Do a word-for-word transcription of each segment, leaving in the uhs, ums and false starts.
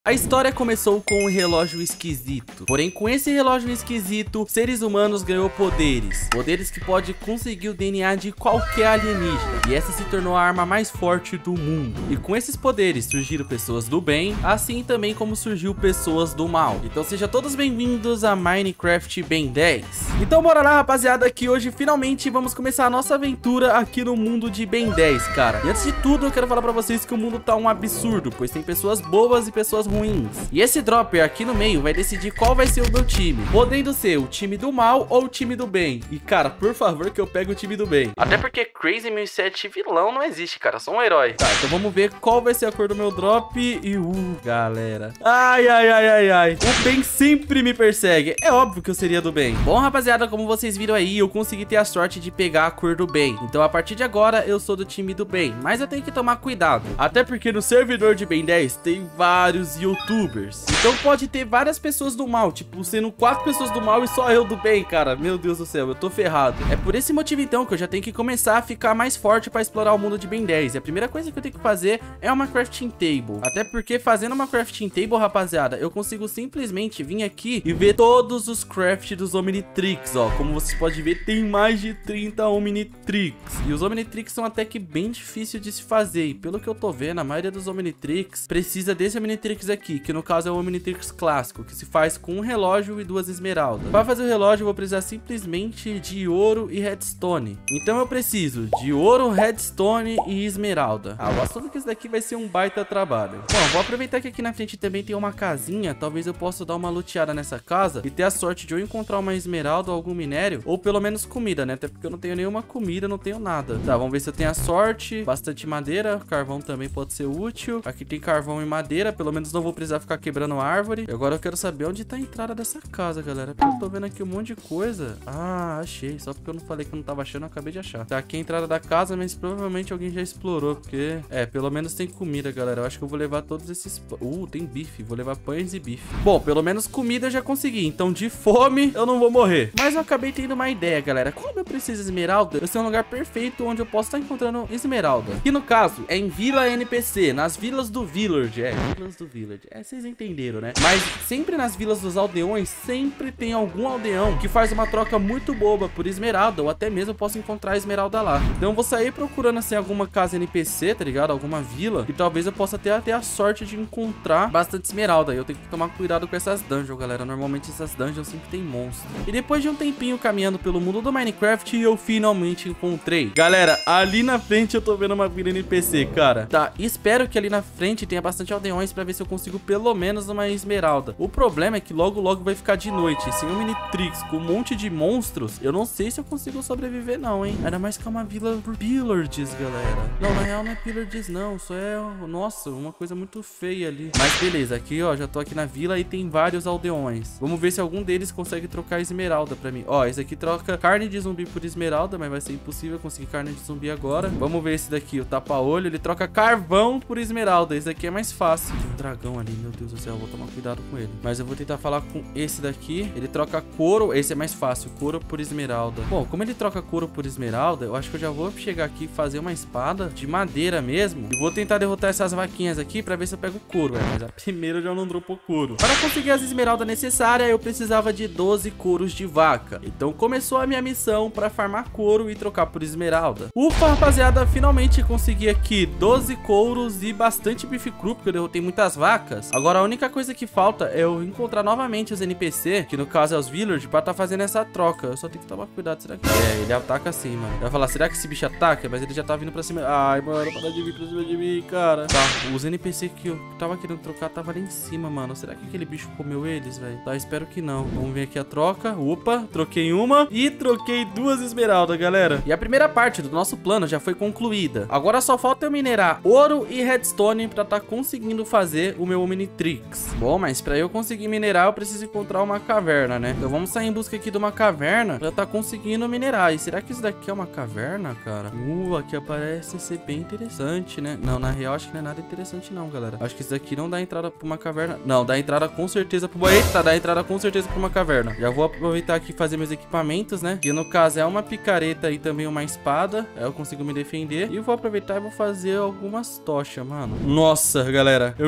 A história começou com um relógio esquisito. Porém, com esse relógio esquisito, seres humanos ganhou poderes. Poderes que pode conseguir o D N A de qualquer alienígena. E essa se tornou a arma mais forte do mundo. E com esses poderes surgiram pessoas do bem, assim também como surgiu pessoas do mal. Então sejam todos bem-vindos a Minecraft Ben dez. Então bora lá, rapaziada, que hoje finalmente vamos começar a nossa aventura aqui no mundo de Ben dez, cara. E antes de tudo, eu quero falar pra vocês que o mundo tá um absurdo, pois tem pessoas boas e pessoas ruins. E esse dropper aqui no meio vai decidir qual vai ser o meu time, podendo ser o time do mal ou o time do bem. E cara, por favor que eu pegue o time do bem. Até porque Crazy mil e sete vilão não existe, cara, só um herói. Tá, então vamos ver qual vai ser a cor do meu drop. E uh, galera, ai, ai, ai, ai, ai, o bem sempre me persegue. É óbvio que eu seria do bem. Bom, rapaziada, como vocês viram aí, eu consegui ter a sorte de pegar a cor do bem. Então a partir de agora eu sou do time do bem. Mas eu tenho que tomar cuidado, até porque no servidor de Ben dez tem vários youtubers. Então pode ter várias pessoas do mal, tipo, sendo quatro pessoas do mal e só eu do bem, cara. Meu Deus do céu, eu tô ferrado. É por esse motivo, então, que eu já tenho que começar a ficar mais forte pra explorar o mundo de Ben dez. E a primeira coisa que eu tenho que fazer é uma crafting table. Até porque fazendo uma crafting table, rapaziada, eu consigo simplesmente vir aqui e ver todos os crafts dos Omnitrix, ó. Como vocês podem ver, tem mais de trinta Omnitrix. E os Omnitrix são até que bem difíceis de se fazer. E pelo que eu tô vendo, a maioria dos Omnitrix precisa desse Omnitrix aqui, que no caso é o Omnitrix clássico, que se faz com um relógio e duas esmeraldas. Para fazer o relógio eu vou precisar simplesmente de ouro e redstone. Então eu preciso de ouro, redstone e esmeralda. Ah, eu assumo que isso daqui vai ser um baita trabalho. Bom, vou aproveitar que aqui na frente também tem uma casinha. Talvez eu possa dar uma luteada nessa casa e ter a sorte de eu encontrar uma esmeralda ou algum minério, ou pelo menos comida, né? Até porque eu não tenho nenhuma comida, não tenho nada. Tá, vamos ver se eu tenho a sorte. Bastante madeira, carvão também pode ser útil. Aqui tem carvão e madeira, pelo menos não vou precisar ficar quebrando árvore. E agora eu quero saber onde tá a entrada dessa casa, galera, porque eu tô vendo aqui um monte de coisa. Ah, achei, só porque eu não falei que eu não tava achando, eu acabei de achar. Tá aqui a entrada da casa, mas provavelmente alguém já explorou, porque, é, pelo menos tem comida, galera. Eu acho que eu vou levar todos esses... Uh, tem bife, vou levar pães e bife. Bom, pelo menos comida eu já consegui, então de fome eu não vou morrer. Mas eu acabei tendo uma ideia, galera. Como eu preciso de esmeralda, eu sei um lugar perfeito onde eu posso estar encontrando esmeralda. Que no caso é em Vila N P C, nas vilas do Village. É, vilas do Village. É, vocês entenderam, né? Mas sempre nas vilas dos aldeões, sempre tem algum aldeão que faz uma troca muito boba por esmeralda, ou até mesmo eu posso encontrar esmeralda lá. Então eu vou sair procurando assim alguma casa N P C, tá ligado? Alguma vila, e talvez eu possa ter até a sorte de encontrar bastante esmeralda. Eu tenho que tomar cuidado com essas dungeons, galera. Normalmente essas dungeons sempre tem monstro. E depois de um tempinho caminhando pelo mundo do Minecraft, eu finalmente encontrei. Galera, ali na frente eu tô vendo uma vila N P C, cara. Tá, espero que ali na frente tenha bastante aldeões pra ver se eu consigo pelo menos uma esmeralda. O problema é que logo logo vai ficar de noite. Sem um Omnitrix com um monte de monstros, eu não sei se eu consigo sobreviver não, hein. Ainda mais que é uma vila por pillages, galera. Não, na real não é pillages não, só é, nossa, uma coisa muito feia ali. Mas beleza, aqui ó, já tô aqui na vila e tem vários aldeões. Vamos ver se algum deles consegue trocar esmeralda pra mim. Ó, esse aqui troca carne de zumbi por esmeralda, mas vai ser impossível conseguir carne de zumbi agora. Vamos ver esse daqui, o tapa-olho, ele troca carvão por esmeralda. Esse daqui é mais fácil. Tem um dragão ali, meu Deus do céu, eu vou tomar cuidado com ele. Mas eu vou tentar falar com esse daqui. Ele troca couro, esse é mais fácil, couro por esmeralda. Bom, como ele troca couro por esmeralda, eu acho que eu já vou chegar aqui e fazer uma espada de madeira mesmo. E vou tentar derrotar essas vaquinhas aqui pra ver se eu pego couro, é. Mas a primeira eu já não dropou couro. Para conseguir as esmeraldas necessárias, eu precisava de doze couros de vaca. Então começou a minha missão pra farmar couro e trocar por esmeralda. Ufa, rapaziada, finalmente consegui aqui doze couros e bastante bife cru, porque eu derrotei muitas vacas. Agora a única coisa que falta é eu encontrar novamente os N P C, que no caso é os Village, pra tá fazendo essa troca. Eu só tenho que tomar cuidado, será que... É, ele ataca assim, mano. Eu vou falar, será que esse bicho ataca? Mas ele já tá vindo pra cima. Ai, mano, para de vir pra cima de mim, cara. Tá, os N P C que eu tava querendo trocar tava ali em cima, mano. Será que aquele bicho comeu eles, velho? Tá, espero que não. Vamos ver aqui a troca. Opa, troquei uma e troquei duas esmeraldas, galera. E a primeira parte do nosso plano já foi concluída. Agora só falta eu minerar ouro e redstone pra tá conseguindo fazer o meu Omnitrix. Bom, mas pra eu conseguir minerar, eu preciso encontrar uma caverna, né? Então vamos sair em busca aqui de uma caverna pra tá conseguindo minerar. E será que isso daqui é uma caverna, cara? Uh, aqui parece ser bem interessante, né? Não, na real, acho que não é nada interessante não, galera. Acho que isso daqui não dá entrada pra uma caverna. Não, dá entrada com certeza pra uma... Eita, dá entrada com certeza pra uma caverna. Já vou aproveitar aqui e fazer meus equipamentos, né? Que no caso é uma picareta e também uma espada. Aí eu consigo me defender. E eu vou aproveitar e vou fazer algumas tochas, mano. Nossa, galera, eu me dei muito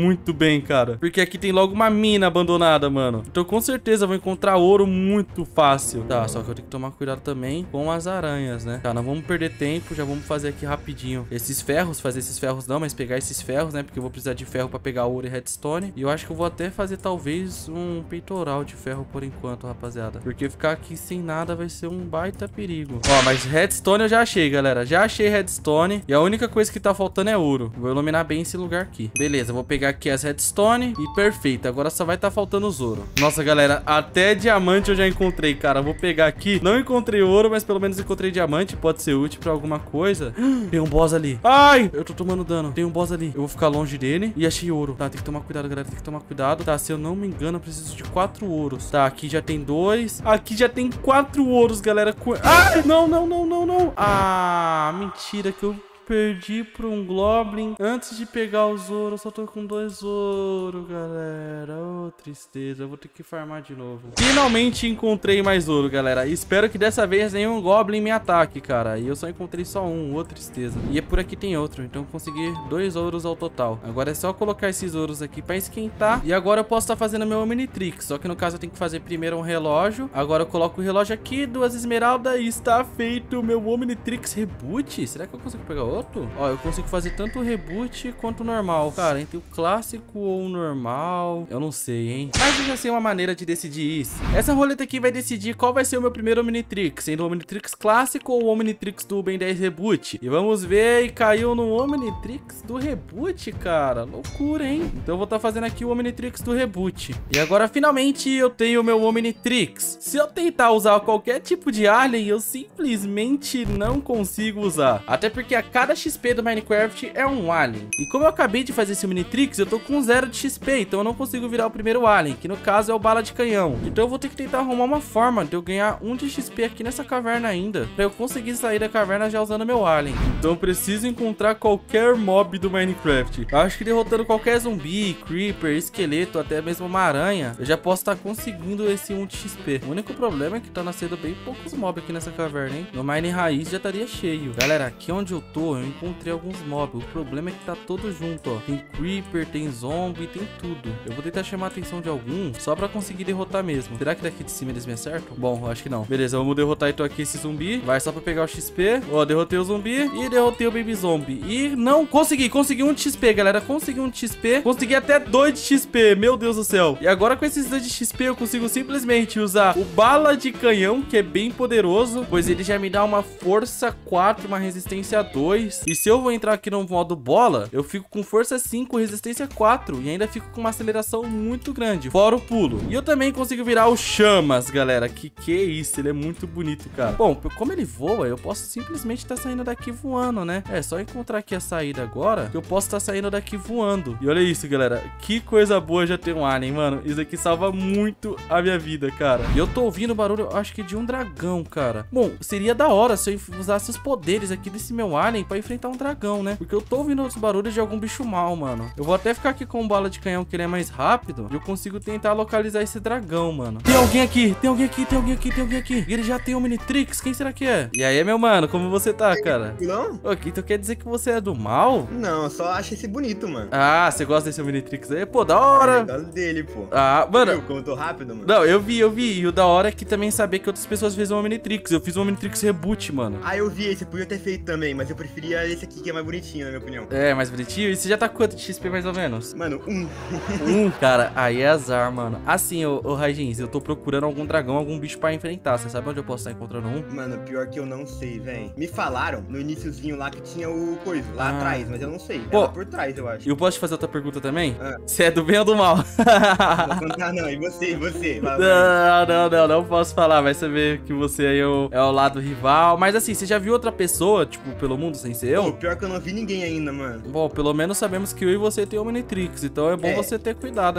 muito bem, cara. Porque aqui tem logo uma mina abandonada, mano. Então com certeza eu vou encontrar ouro muito fácil. Tá, só que eu tenho que tomar cuidado também com as aranhas, né? Tá, não vamos perder tempo. Já vamos fazer aqui rapidinho esses ferros. Fazer esses ferros não, mas pegar esses ferros, né? Porque eu vou precisar de ferro pra pegar ouro e redstone. E eu acho que eu vou até fazer talvez um peitoral de ferro por enquanto, rapaziada. Porque ficar aqui sem nada vai ser um baita perigo. Ó, mas redstone eu já achei, galera. Já achei redstone. E a única coisa que tá faltando é ouro. Vou iluminar bem esse lugar aqui. Beleza, vou pegar aqui as redstone. E perfeito. Agora só vai tá faltando os ouro. Nossa, galera, até diamante eu já encontrei, cara. Vou pegar aqui. Não encontrei ouro, mas pelo menos encontrei diamante. Pode ser útil pra alguma coisa. Tem um boss ali. Ai, eu tô tomando dano. Tem um boss ali. Eu vou ficar longe dele. E achei ouro. Tá, tem que tomar cuidado, galera. Tem que tomar cuidado. Tá, se eu não me engano, eu preciso de quatro ouros. Tá, aqui já tem dois. Aqui já tem quatro ouros, galera. Ai, não, não, não, não, não. Ah, mentira que eu perdi pra um Goblin antes de pegar os ouro. Eu só tô com dois ouro, galera. Oh, tristeza. Eu vou ter que farmar de novo. Finalmente encontrei mais ouro, galera. E espero que dessa vez nenhum Goblin me ataque, cara. E eu só encontrei só um. Ô, tristeza. E é por aqui tem outro. Então eu consegui dois ouros ao total. Agora é só colocar esses ouros aqui pra esquentar. E agora eu posso estar fazendo meu Omnitrix. Só que no caso eu tenho que fazer primeiro um relógio. Agora eu coloco o relógio aqui, duas esmeraldas e está feito o meu Omnitrix Reboot. Será que eu consigo pegar outro? Ó, eu consigo fazer tanto o reboot quanto o normal. Cara, entre o clássico ou o normal, eu não sei, hein? Mas eu já sei uma maneira de decidir isso. Essa roleta aqui vai decidir qual vai ser o meu primeiro Omnitrix, sendo o Omnitrix clássico ou o Omnitrix do Ben dez Reboot. E vamos ver, e caiu no Omnitrix do Reboot, cara. Loucura, hein? Então eu vou estar fazendo aqui o Omnitrix do Reboot. E agora, finalmente, eu tenho o meu Omnitrix. Se eu tentar usar qualquer tipo de alien, eu simplesmente não consigo usar. Até porque a cada X P do Minecraft é um alien. E como eu acabei de fazer esse Omnitrix, eu tô com zero de X P, então eu não consigo virar o primeiro alien, que no caso é o bala de canhão. Então eu vou ter que tentar arrumar uma forma de eu ganhar um de X P aqui nessa caverna ainda, pra eu conseguir sair da caverna já usando meu alien. Então eu preciso encontrar qualquer mob do Minecraft. Eu acho que derrotando qualquer zumbi, creeper, esqueleto, até mesmo uma aranha, eu já posso estar conseguindo esse um de X P. O único problema é que tá nascendo bem poucos mobs aqui nessa caverna, hein? No Mine Raiz já estaria cheio. Galera, aqui onde eu tô, eu encontrei alguns mobs. O problema é que tá todo junto, ó. Tem creeper, tem zombie, tem tudo. Eu vou tentar chamar a atenção de algum só pra conseguir derrotar mesmo. Será que daqui de cima eles me acertam? Bom, eu acho que não. Beleza, vamos derrotar então aqui esse zumbi. Vai só pra pegar o X P. Ó, derrotei o zumbi e derrotei o baby zombie. E não consegui, consegui um de X P, galera. Consegui um de X P. Consegui até dois de X P, meu Deus do céu. E agora com esses dois de X P eu consigo simplesmente usar o bala de canhão, que é bem poderoso, pois ele já me dá uma força quatro, uma resistência dois. E se eu vou entrar aqui no modo bola, eu fico com força cinco, resistência quatro e ainda fico com uma aceleração muito grande, fora o pulo. E eu também consigo virar o chamas, galera. Que que é isso? Ele é muito bonito, cara. Bom, como ele voa, eu posso simplesmente estar tá saindo daqui voando, né? É só encontrar aqui a saída agora que eu posso estar tá saindo daqui voando. E olha isso, galera. Que coisa boa já ter um alien, mano. Isso aqui salva muito a minha vida, cara. E eu tô ouvindo o barulho, eu acho que de um dragão, cara. Bom, seria da hora se eu usasse os poderes aqui desse meu alien pra enfrentar um dragão, né? Porque eu tô ouvindo os barulhos de algum bicho mal, mano. Eu vou até ficar aqui com bala de canhão, que ele é mais rápido. E eu consigo tentar localizar esse dragão, mano. Tem alguém aqui, tem alguém aqui, tem alguém aqui, tem alguém aqui. E ele já tem um Omnitrix, quem será que é? E aí, meu mano, como você tá, cara? Não? Ok, então quer dizer que você é do mal? Não, eu só acho esse bonito, mano. Ah, você gosta desse Omnitrix aí? Pô, da hora. Eu gosto dele, pô. Ah, mano. Viu como eu tô rápido, mano? Não, eu vi, eu vi. E o da hora é que também saber que outras pessoas fez um Omnitrix. Eu fiz um Omnitrix Reboot, mano. Ah, eu vi esse, podia ter feito também, mas eu preferia esse aqui que é mais bonitinho, na minha opinião. É, mais bonitinho. E você já tá quanto de X P mais ou menos? Mano, um. Um, cara, aí é azar, mano. Assim, ô, ô Raijins, eu tô procurando algum dragão, algum bicho pra enfrentar. Você sabe onde eu posso estar encontrando um? Mano, pior que eu não sei, velho. Me falaram no iniciozinho lá que tinha o coisa, lá Ah. atrás, mas eu não sei. Pô. É lá por trás, eu acho. E eu posso te fazer outra pergunta também? Ah. Você é do bem ou do mal? Não vou contar não, e você, e você? Fala pra Não, não, não, não posso falar. Vai saber que você aí é o, é o lado rival. Mas assim, você já viu outra pessoa, tipo, pelo mundo sem ser mim. Pô, eu? pior que eu não vi ninguém ainda, mano. Bom, pelo menos sabemos que eu e você tem o Omnitrix. Então é bom É. você ter cuidado aí se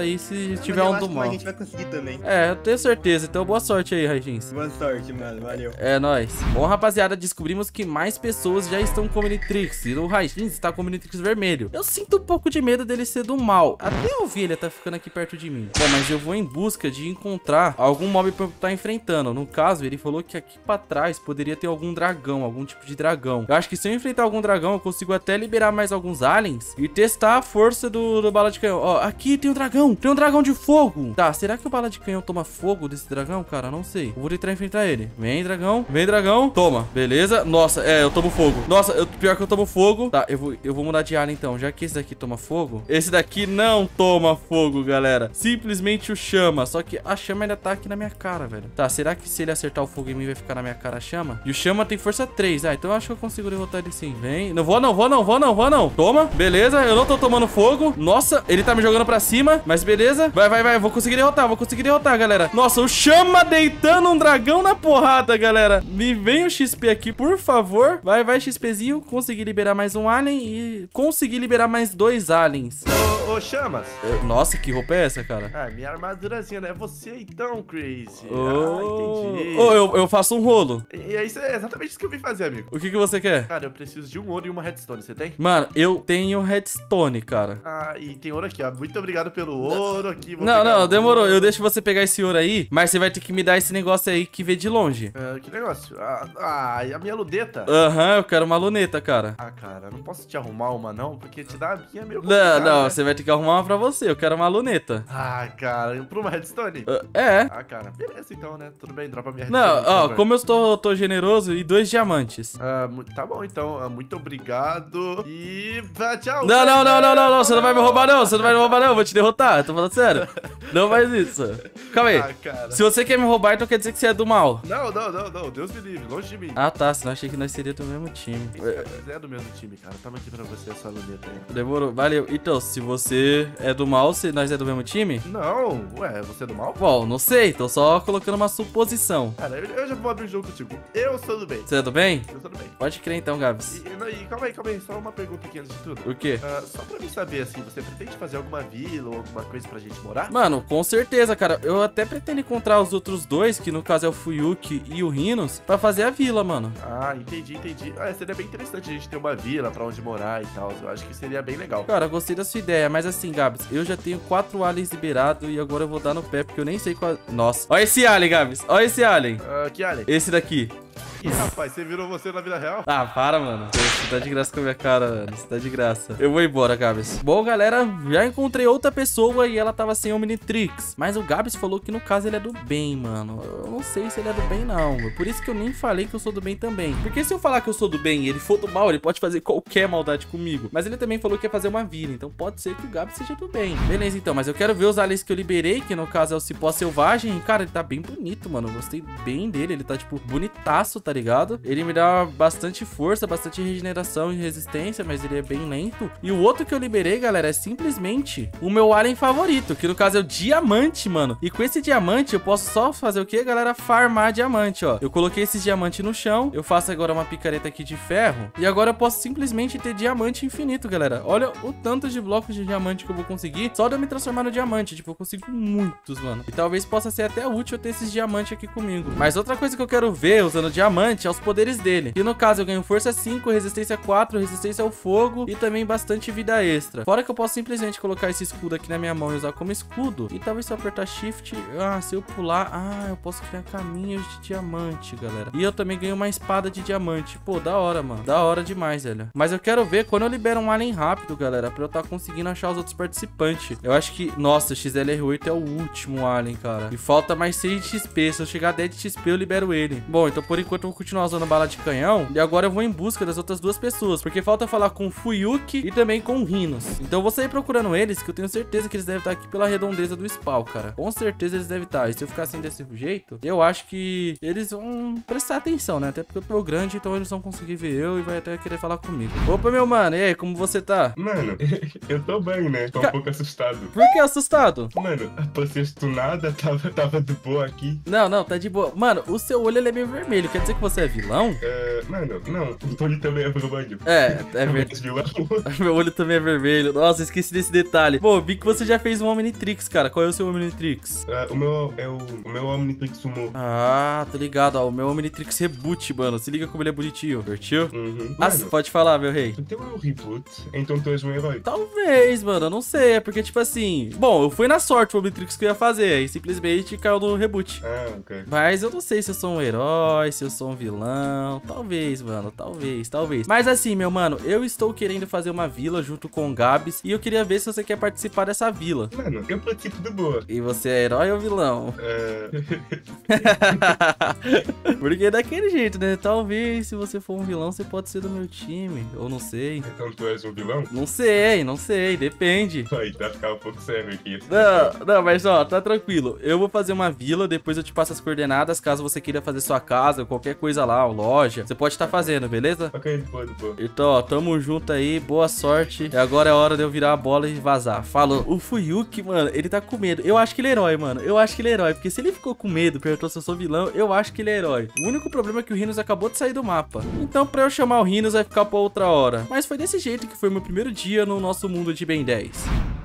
se tiver um do mal. A gente vai conseguir também. É, eu tenho certeza. Então boa sorte aí, Raijins. Boa sorte, mano. Valeu. É nóis. Bom, rapaziada, descobrimos que mais pessoas já estão com o Omnitrix. E o Raijins está com o Omnitrix vermelho. Eu sinto um pouco de medo dele ser do mal. Até a ovelha tá ficando aqui perto de mim. Bom, mas eu vou em busca de encontrar algum mob pra eu estar enfrentando. No caso, ele falou que aqui pra trás poderia ter algum dragão, algum tipo de dragão. Eu acho que se eu enfrentar algum dragão, eu consigo até liberar mais alguns aliens e testar a força do, do bala de canhão. Ó, aqui tem um dragão. Tem um dragão de fogo. Tá, será que o bala de canhão toma fogo desse dragão, cara? Não sei. Eu vou tentar enfrentar ele. Vem, dragão. Vem, dragão. Toma. Beleza. Nossa, é, eu tomo fogo. Nossa, eu, pior que eu tomo fogo. Tá, eu vou, eu vou mudar de alien então. Já que esse daqui toma fogo, esse daqui não toma fogo, galera. Simplesmente o chama. Só que a chama ainda tá aqui na minha cara, velho. Tá, será que se ele acertar o fogo em mim vai ficar na minha cara a chama? E o chama tem força três. Ah, então eu acho que eu consigo derrotar ele sim. Vem. Não vou não, vou não, vou não, vou não. Toma. Beleza, eu não tô tomando fogo. Nossa, ele tá me jogando pra cima. Mas beleza. Vai, vai, vai. Vou conseguir derrotar, vou conseguir derrotar, galera. Nossa, o chama deitando um dragão na porrada, galera. Me vem o X P aqui, por favor. Vai, vai, XPzinho. Consegui liberar mais um alien e consegui liberar mais dois aliens. Ô, ô Chamas. Nossa, que roupa é essa, cara? Ah, minha armadurazinha, né? É você então, Crazy. Oh. Ah, entendi. Oh, eu, eu faço um rolo. E é, isso, é exatamente isso que eu vim fazer, amigo. O que que você quer? Cara, eu preciso de um ouro e uma redstone, você tem? Mano, eu tenho redstone, cara. Ah, e tem ouro aqui, ó. Muito obrigado pelo ouro aqui. Vou Não, não, demorou. ouro. Eu deixo você pegar esse ouro aí, mas você vai ter que me dar esse negócio aí que vê de longe. Ah, que negócio? Ah, ah, e a minha luneta? Aham, uhum, eu quero uma luneta, cara. Ah, cara, não posso te arrumar uma não, porque te dá a minha meio Não, complicado, não, né? você vai ter que arrumar uma pra você. Eu quero uma luneta. Ah, cara, pra uma redstone? Uh, é. Ah, cara, beleza então, né? Tudo bem, dropa minha Não, redstone. ó, por favor. como eu estou, tô generoso e dois diamantes. Ah, mu- tá bom então, ah, muito obrigado e ah, tchau. Não, não, não, não, não, não, você não vai me roubar não, você não vai me roubar não, eu vou te derrotar, eu tô falando sério. Não faz isso. Calma aí. Ah, cara. Se você quer me roubar, então quer dizer que você é do mal. Não, não, não, não, Deus me livre, longe de mim. Ah, tá, senão eu achei que nós seríamos do mesmo time. Você é do mesmo time, cara. Toma aqui pra você essa luneta aí. Demorou, valeu. Então, se você é do mal, se nós é do mesmo time? Não, ué, você é do mal? Bom, não sei, tô só colocando uma suposição. Cara, eu, eu já vou abrir o jogo contigo. Eu sou do bem. Você é do bem? Eu sou do bem. Pode crer então, Gabs. E, e, não, e calma aí, calma aí, só uma pergunta aqui antes de tudo. O quê? Ah, só pra mim saber, assim, você pretende fazer alguma vila ou alguma coisa pra gente morar? Mano, com certeza, cara. Eu até pretendo encontrar os outros dois, que no caso é o Fuyuki e o Rhinos, pra fazer a vila, mano. Ah, entendi, entendi. Ah, seria bem interessante a gente ter uma vila pra onde morar e tal. Eu acho que seria bem legal. Cara, eu gostei da sua ideia, mas assim, Gabs, eu já tenho quatro aliens liberados e agora eu vou dar no pé, porque eu nem sei qual... Nossa, olha esse alien, Gabs, olha esse alien. Ah, que alien? Esse daqui. Ih, rapaz, você virou você na vida real? Ah, para, mano. Você tá de graça com a minha cara, mano. Você tá de graça. Eu vou embora, Gabs. Bom, galera, já encontrei outra pessoa e ela tava sem Omnitrix. Mas o Gabs falou que no caso ele é do bem, mano. Eu não sei se ele é do bem, não. Por isso que eu nem falei que eu sou do bem também. Porque se eu falar que eu sou do bem e ele for do mal, ele pode fazer qualquer maldade comigo. Mas ele também falou que ia fazer uma vila. Então pode ser que o Gabs seja do bem. Beleza, então. Mas eu quero ver os aliens que eu liberei, que no caso é o Cipó Selvagem. E, cara, ele tá bem bonito, mano. Eu gostei bem dele. Ele tá, tipo, bonitaço, tá ligado? Ele me dá bastante força, bastante regeneração e resistência, mas ele é bem lento. E o outro que eu liberei, galera, é simplesmente o meu alien favorito, que no caso é o diamante, mano. E com esse diamante eu posso só fazer o que, galera? Farmar diamante, ó. Eu coloquei esse diamante no chão, eu faço agora uma picareta aqui de ferro, e agora eu posso simplesmente ter diamante infinito, galera. Olha o tanto de blocos de diamante que eu vou conseguir só de eu me transformar no diamante. Tipo, eu consigo muitos, mano. E talvez possa ser até útil ter esses diamantes aqui comigo. Mas outra coisa que eu quero ver usando diamante é os poderes dele. E no caso eu ganho força cinco, resistência quatro, resistência ao fogo e também bastante vida extra. Fora que eu posso simplesmente colocar esse escudo aqui na minha mão e usar como escudo. E talvez se eu apertar shift, ah, se eu pular, ah, eu posso criar caminhos de diamante, galera. E eu também ganho uma espada de diamante. Pô, da hora, mano. Da hora demais, velho. Mas eu quero ver quando eu libero um alien rápido, galera, pra eu estar tá conseguindo achar os outros participantes. Eu acho que, nossa, X L R oito é o último alien, cara. E falta mais seis de X P. Se eu chegar a dez de X P, eu libero ele. Bom, então por enquanto eu vou continuar usando bala de canhão. E agora eu vou em busca das outras duas pessoas, porque falta falar com o Fuyuki e também com o Rhinos. Então eu vou sair procurando eles, que eu tenho certeza que eles devem estar aqui pela redondeza do spawn, cara. Com certeza eles devem estar. E se eu ficar assim desse jeito, eu acho que eles vão prestar atenção, né? Até porque eu tô grande, então eles vão conseguir ver eu e vai até querer falar comigo. Opa, meu mano, e aí, como você tá? Mano, eu tô bem, né? Tô um Ca- pouco assustado. Por que assustado? Mano, passei nada, tava, tava de boa aqui. Não, não, tá de boa. Mano, o seu olho ele é meio vermelho. Quer dizer que você é vilão? É, mano, não, o Tony também é vermelho. É, é verdade. Esse vilão. Meu olho também é vermelho. Nossa, esqueci desse detalhe. Bom, vi que você já fez um Omnitrix, cara. Qual é o seu Omnitrix? Ah, o meu é o, o meu Omnitrix Sumo. Ah, tô ligado, ó. O meu Omnitrix Reboot, mano. Se liga como ele é bonitinho. Curtiu? Uhum. Ah, Mano, pode falar, meu rei. o teu é o reboot, então tu és um herói. Talvez, mano, eu não sei. É porque, tipo assim. Bom, eu fui na sorte o Omnitrix que eu ia fazer. E simplesmente caiu no reboot. Ah, ok. Mas eu não sei se eu sou um herói, se eu sou um vilão. Talvez, mano. Talvez, talvez. Mas assim, meu mano, eu estou querendo fazer uma vila junto com o Gabs. E eu queria ver se você quer participar dessa vila. Mano, eu participo de boa. E você é herói ou vilão? Ah, Porque é daquele jeito, né? Talvez se você for um vilão, você pode ser do meu time. Ou não sei. então tu és um vilão? Não sei, não sei. Depende. Aí, tá ficar um pouco sério aqui. Não, não, mas ó, tá tranquilo. Eu vou fazer uma vila, depois eu te passo as coordenadas, caso você queira fazer sua casa, qualquer coisa lá, ou loja. Você pode estar fazendo, beleza? Ok, de boa, de boa. Então, ó, tamo junto aí, boa sorte. E agora é hora de eu virar a bola e vazar. Falou. O Fuyuki, mano, ele tá com medo. Eu acho que ele é herói, mano. Eu acho que ele é herói, porque se ele ficou com medo, perguntou se eu sou vilão, eu acho que ele é herói. O único problema é que o Rhinos acabou de sair do mapa. Então, pra eu chamar o Rhinos, vai ficar pra outra hora. Mas foi desse jeito que foi meu primeiro dia no nosso mundo de Ben dez.